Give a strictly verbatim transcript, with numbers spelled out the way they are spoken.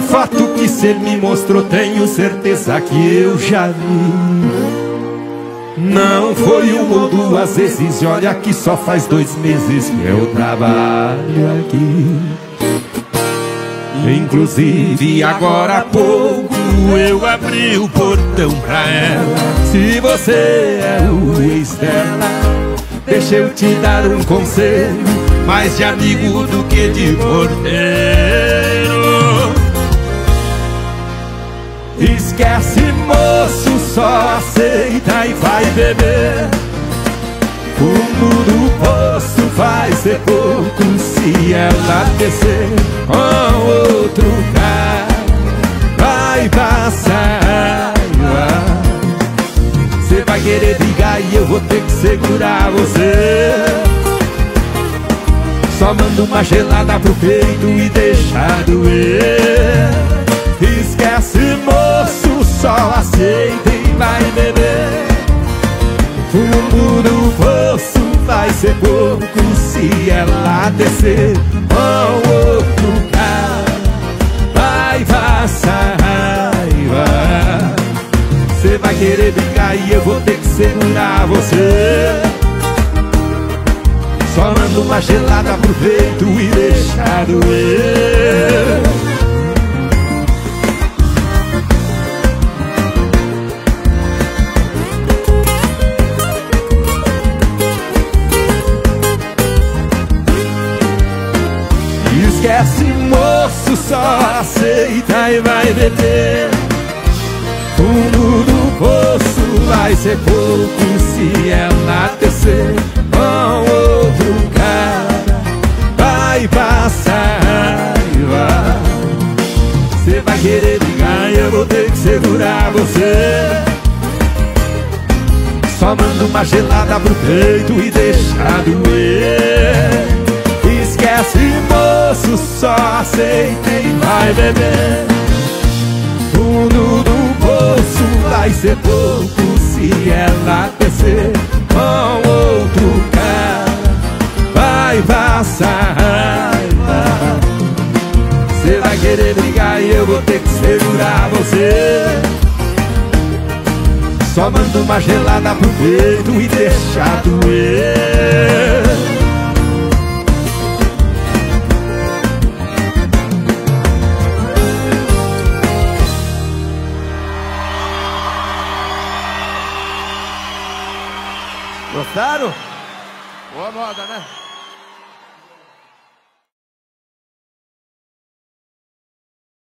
foto que cê me mostrou, tenho certeza que eu já vi. Não foi uma ou duas vezes, e olha que só faz dois meses que eu trabalho aqui. Inclusive agora há pouco eu abri o portão pra ela. Se você é o ex dela, deixa eu te dar um conselho, mais de amigo do que de porteiro. Esquece, moço, só aceita e vai beber. Fundo do poço vai ser pouco se ela descer com outro cara. Vai passar, cê vai querer brigar e eu vou ter que segurar você. Só manda uma gelada pro peito e deixa doer. Esquece, moço, só aceita e vai beber. Fundo do poço vai ser pouco se ela descer com outro cara. Vai passar raiva, cê vai querer brigar e eu vou ter que segurar você. Só manda uma gelada pro peito e deixa doer. Esquece, moço, só aceita e vai beber. Fundo do poço vai ser pouco se ela descer com outro cara. Vai passar raiva, cê vai querer brigar e eu vou ter que segurar você. Só manda uma gelada pro peito e deixa doer. Esquece, moço, só aceita e vai beber. Fundo do poço vai ser pouco se ela descer com outro cara. Vai passar raiva, cê vai querer brigar e eu vou ter que segurar você. Só manda uma gelada pro peito e deixa doer. Gostaram? Boa moda, né?